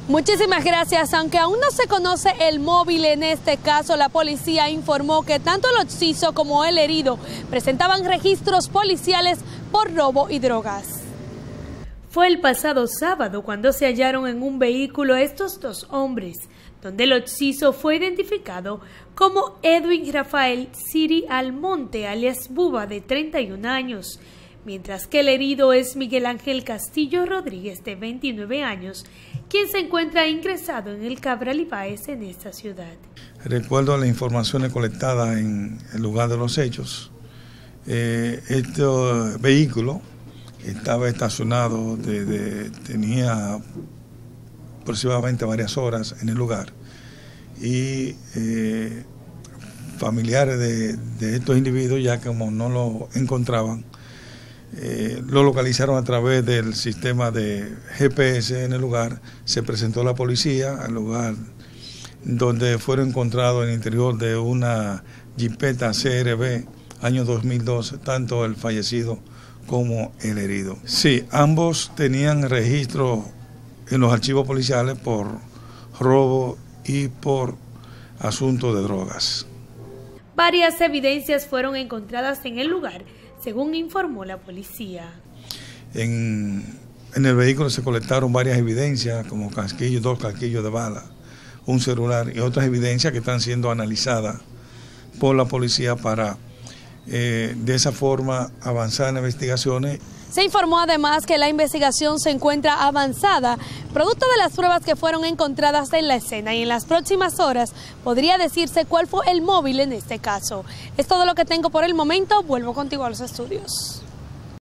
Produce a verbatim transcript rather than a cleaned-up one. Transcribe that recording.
Muchísimas gracias. Aunque aún no se conoce el móvil en este caso, la policía informó que tanto el occiso como el herido presentaban registros policiales por robo y drogas. Fue el pasado sábado cuando se hallaron en un vehículo estos dos hombres, donde el occiso fue identificado como Edwin Rafael Siri Almonte, alias Buba, de treinta y un años, mientras que el herido es Miguel Ángel Castillo Rodríguez, de veintinueve años, quien se encuentra ingresado en el Cabral Ibáez en esta ciudad. Recuerdo las informaciones colectadas en el lugar de los hechos. Eh, este vehículo estaba estacionado, de, de, tenía aproximadamente varias horas en el lugar y eh, familiares de, de estos individuos, ya como no lo encontraban, eh, lo localizaron a través del sistema de G P S en el lugar. Se presentó la policía al lugar, donde fueron encontrados en el interior de una jipeta C R B año dos mil doce, tanto el fallecido como el herido. Sí, ambos tenían registro en los archivos policiales por robo y por asunto de drogas. Varias evidencias fueron encontradas en el lugar, según informó la policía. En, en el vehículo se colectaron varias evidencias, como casquillos, dos casquillos de bala, un celular y otras evidencias que están siendo analizadas por la policía para Eh, de esa forma avanzar en investigaciones. Se informó además que la investigación se encuentra avanzada, producto de las pruebas que fueron encontradas en la escena, y en las próximas horas podría decirse cuál fue el móvil en este caso. Es todo lo que tengo por el momento. Vuelvo contigo a los estudios.